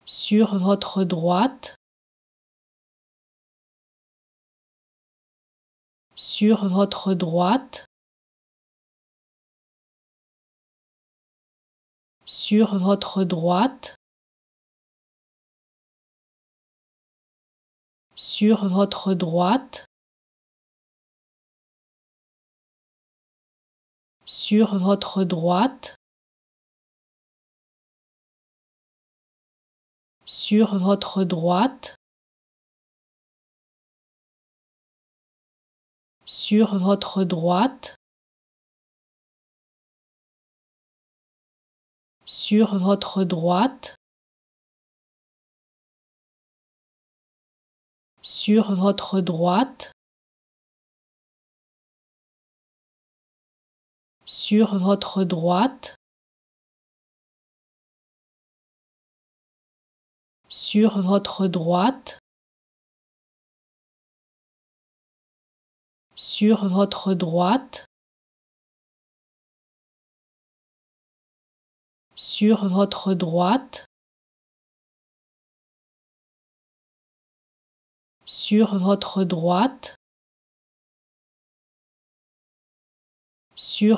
sur votre droite, sur votre droite, sur votre droite, sur votre droite, sur votre droite, sur votre droite, sur votre droite, sur votre droite, sur votre droite, sur votre droite, sur votre droite, sur votre droite, sur votre droite, sur votre droite,